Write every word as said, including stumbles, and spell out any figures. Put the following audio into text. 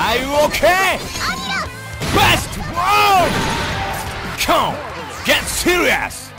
Are you okay? Anila! Best one! Come, get serious!